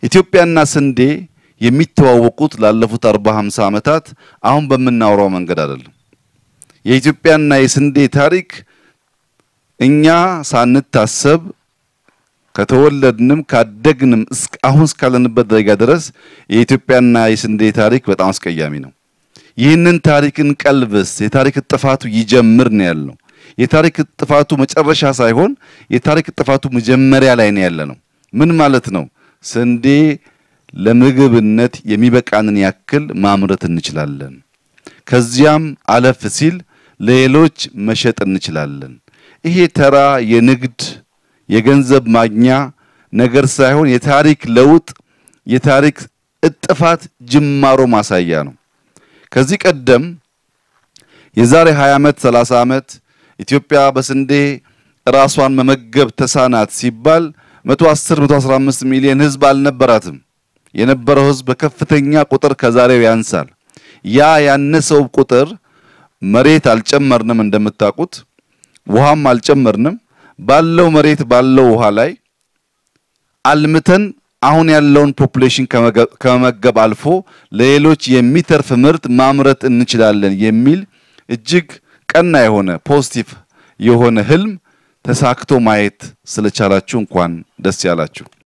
ኢትዮጵያና ስንዴ የሚተዋወቁት ላለፉት 40-50 ዓመታት አሁን በመናወራው መንገድ አይደለም የኢትዮጵያና የስንዴ ታሪክ እኛ ሳንታሰብ ከተወለድንም ካደግንም አሁን እስካለንበት ደረጃ ድረስ የኢትዮጵያና የስንዴ ታሪክ በጣም አስቀያሚ ነው ይህንን ታሪክን ቀልብስ የታሪክ ጥፋቱ ይጀምር ነው ያለው የታሪክ ጥፋቱ መጨረሻ ሳይሆን የታሪክ ጥፋቱ መጀመሪያ ላይ ነው ያለነው ምን ማለት ነው ስንዴ ለምግብነት የሚበቃንን ያክል ማምረት እንችላለን ከዚያም አለፍ ሲል ለሌሎች መሸጥ እንችላለን ይሄ ተራ የንግድ የገንዘብ ማግኛ ነገር ሳይሆን የታሪክ ለውጥ የታሪክ እጥፋት ጅማሮ ማሳያ ነው ከዚህ ቀደም የዛሬ 20 ዓመት 30 ዓመት ኢትዮጵያ በስንዴ ራሷን መመገብ ተሳናት ሲባል 110-115 ሚሊዮን ህዝብ አልነበራትም የነበረው ህዝብ በከፍተኛ ቁጥር ከዛሬው ያንሳል ያ ያነሰው ቁጥር መሬት አልጨመርንም እንደምታውቁት ውሃም አልጨመርንም ባለው መሬት ባለው ውሃ ላይ አልምተን አሁን ያለውን ፖፑሌሽን ከመመገብ አልፎ ለሌሎች የሚተርፍ ምርት ማምረት እንችላለን የሚል እጅግ ቀና የሆነ ፖዚቲቭ የሆነ ህልም ተሳክቶ ማየት ስለቻላችሁ እንኳን ደስ ያላችሁ